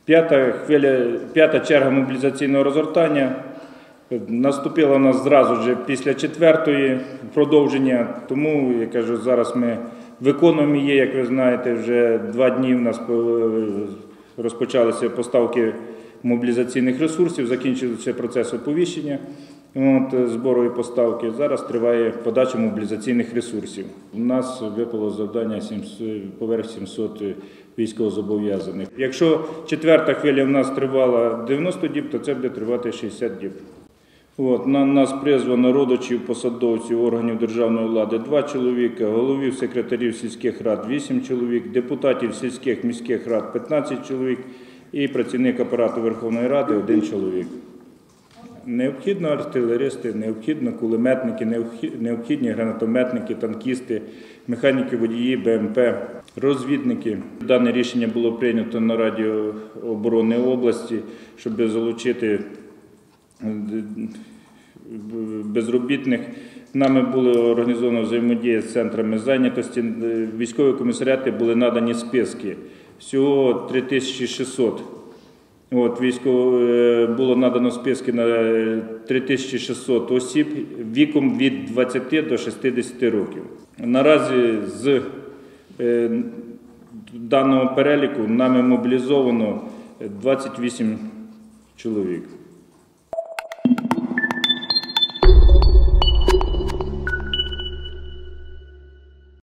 П'ята черга мобілізаційного розгортання наступила у нас зразу ж після четвертої продовження, тому, я кажу, зараз ми виконуємо її, як ви знаєте, вже 2 дні у нас розпочалися поставки мобілізаційних ресурсів, закінчився процес оповіщення збору і поставки. Зараз триває подача мобілізаційних ресурсів. У нас випало завдання поверх 700 військовозобов'язаних. Якщо четверта хвиля в нас тривала 90 діб, то це буде тривати 60 діб. На нас призвано родичів, посадовців, органів державної влади 2 чоловіка, головів, секретарів сільських рад 8 чоловік, депутатів сільських міських рад 15 чоловік і працівник апарату Верховної Ради 1 чоловік. Необхідно артилеристи, необхідно кулеметники, необхідні гранатометники, танкісти, механіки, водії, БМП, розвідники. Дане рішення було прийнято на Раді оборони області, щоб залучити безробітних. Нами була організована взаємодія з центрами зайнятості. Військові комісаріати були надані списки. Всього 3600. Було надано списки на 3600 осіб віком від 20 до 60 років. Наразі з даного переліку нами мобілізовано 28 чоловік.